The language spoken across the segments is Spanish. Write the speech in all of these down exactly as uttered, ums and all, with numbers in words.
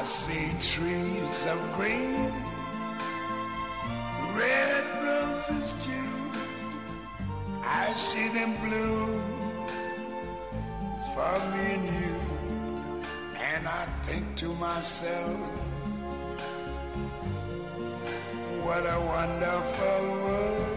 see trees of green, red roses too. I see them bloom for me and you. And I think to myself, what a wonderful world.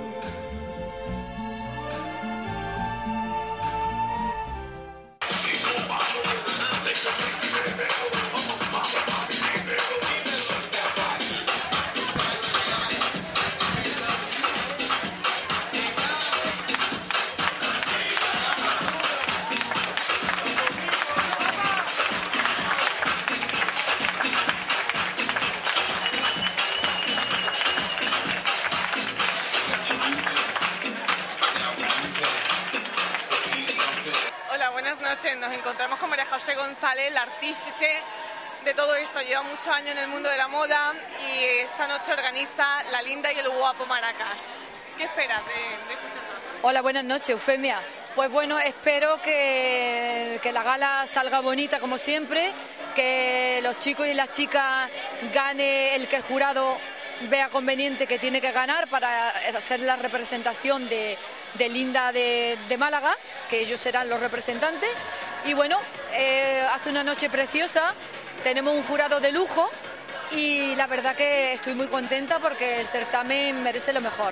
Nos encontramos con María José González, la artífice de todo esto. Lleva muchos años en el mundo de la moda y esta noche organiza La Linda y el Guapo Maracas. ¿Qué esperas de, de este sector? Hola, buenas noches, Eufemia. Pues bueno, espero que, que la gala salga bonita como siempre, que los chicos y las chicas gane el que el jurado vea conveniente que tiene que ganar para hacer la representación de, de Linda de, de Málaga, que ellos serán los representantes. Y bueno, eh, hace una noche preciosa, tenemos un jurado de lujo y la verdad que estoy muy contenta porque el certamen merece lo mejor.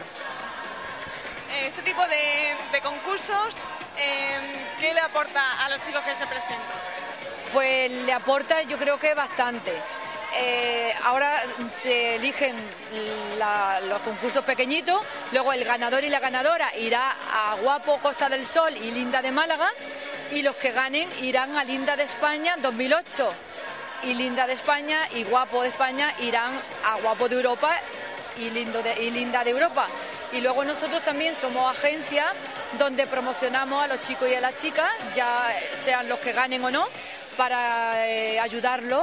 Este tipo de, de concursos, eh, ¿qué le aporta a los chicos que se presentan? Pues le aporta, yo creo que bastante. Eh, ahora se eligen la, los concursos pequeñitos, luego el ganador y la ganadora irá a Guapo Costa del Sol y Linda de Málaga, y los que ganen irán a Linda de España dos mil ocho, y Linda de España y Guapo de España irán a Guapo de Europa y, Lindo de, y Linda de Europa. Y luego nosotros también somos agencia donde promocionamos a los chicos y a las chicas, ya sean los que ganen o no, para eh, ayudarlo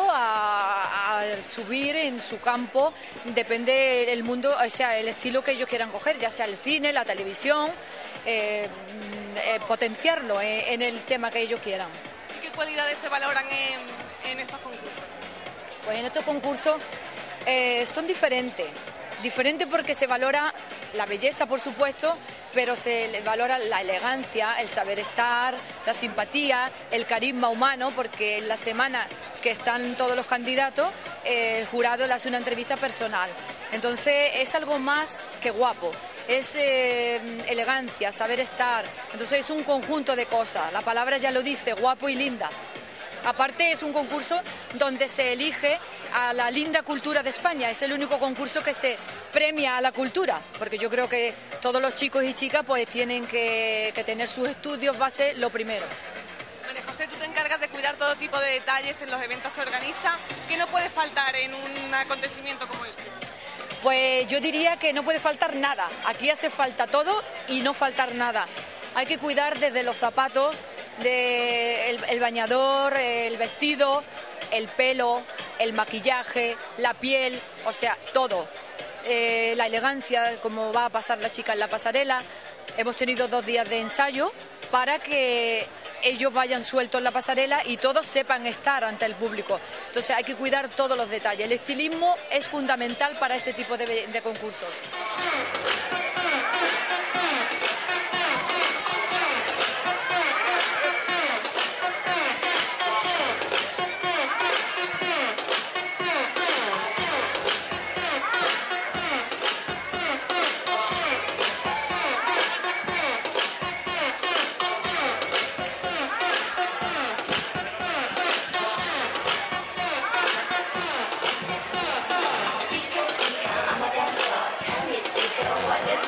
a, a subir en su campo, depende del mundo, o sea, el estilo que ellos quieran coger, ya sea el cine, la televisión, eh, eh, potenciarlo eh, en el tema que ellos quieran. ¿Y qué cualidades se valoran en, en estos concursos? Pues en estos concursos eh, son diferentes. Diferente porque se valora la belleza, por supuesto, pero se valora la elegancia, el saber estar, la simpatía, el carisma humano, porque en la semana que están todos los candidatos, eh, el jurado le hace una entrevista personal. Entonces es algo más que guapo, es eh, elegancia, saber estar. Entonces es un conjunto de cosas, la palabra ya lo dice, guapo y linda. Aparte es un concurso donde se elige a la linda cultura de España, es el único concurso que se premia a la cultura, porque yo creo que todos los chicos y chicas pues tienen que, que tener sus estudios base lo primero. María José, tú te encargas de cuidar todo tipo de detalles en los eventos que organiza. ¿Qué no puede faltar en un acontecimiento como este? Pues yo diría que no puede faltar nada, aquí hace falta todo y no faltar nada. Hay que cuidar desde los zapatos, de el, el bañador, el vestido, el pelo, el maquillaje, la piel, o sea, todo. Eh, la elegancia, cómo va a pasar la chica en la pasarela. Hemos tenido dos días de ensayo para que ellos vayan sueltos en la pasarela y todos sepan estar ante el público. Entonces hay que cuidar todos los detalles. El estilismo es fundamental para este tipo de, de concursos. What is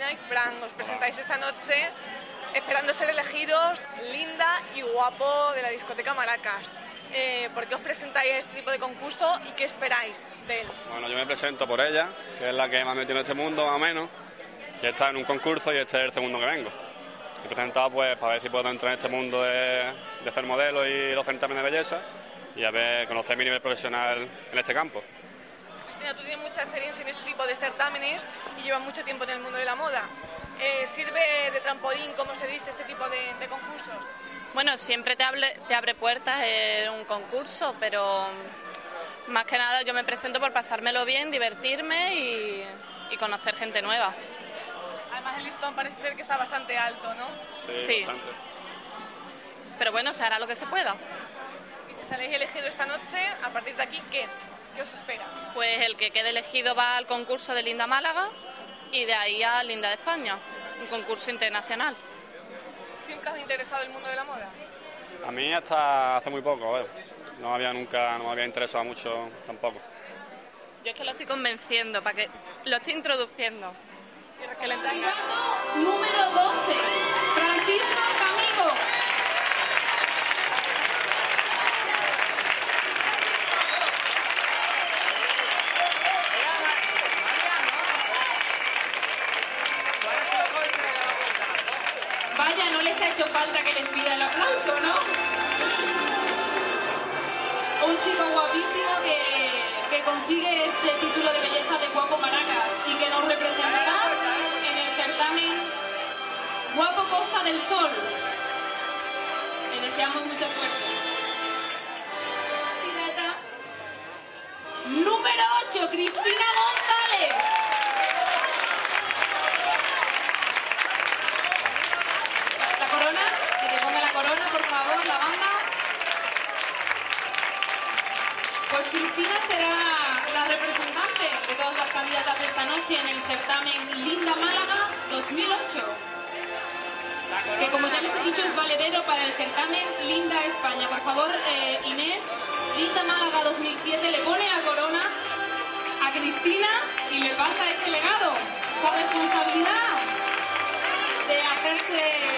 Cristina y Fran. Os presentáis esta noche esperando ser elegidos Linda y Guapo de la discoteca Maracas. Eh, ¿Por qué os presentáis a este tipo de concurso y qué esperáis de él? Bueno, yo me presento por ella, que es la que me ha metido en este mundo más o menos, y está en un concurso y este es el segundo que vengo. Me he presentado pues para ver si puedo entrar en este mundo de, de ser modelo y los certámenes de belleza y a ver, conocer mi nivel profesional en este campo. Cristina, tú tienes mucha experiencia en este tipo de certámenes y llevas mucho tiempo en el mundo de la moda. Eh, ¿Sirve de trampolín, como se dice, este tipo de, de concursos? Bueno, siempre te abre, te abre puertas en un concurso, pero más que nada yo me presento por pasármelo bien, divertirme y, y conocer gente nueva. Además el listón parece ser que está bastante alto, ¿no? Sí, Sí. bastante. Pero bueno, se hará lo que se pueda. Y si saléis elegido esta noche, a partir de aquí, ¿qué? ¿Qué os espera? Pues el que quede elegido va al concurso de Linda Málaga y de ahí a Linda de España, un concurso internacional. ¿Siempre os ha interesado el mundo de la moda? A mí hasta hace muy poco, ¿eh? no me había nunca, no me había interesado mucho tampoco. Yo es que lo estoy convenciendo, para que lo estoy introduciendo. Que le entraiga. Candidato número doce, Francisco Camigo. Vaya, no les ha hecho falta que les pida el aplauso, ¿no? Un chico guapísimo que, que consigue este título de belleza de Guapo Maracas y que nos representará en el certamen Guapo Costa del Sol. Le deseamos mucha suerte. Candidata número ocho, Cristina González. La corona, que te ponga la corona, por favor, la banda. Pues Cristina será la representante de todas las candidatas de esta noche en el certamen Linda Málaga dos mil ocho, que como ya les he dicho es valedero para el certamen Linda España. Por favor, eh, Inés, Linda Málaga dos mil siete le pone la corona a Cristina y le pasa ese legado, esa responsabilidad de hacerse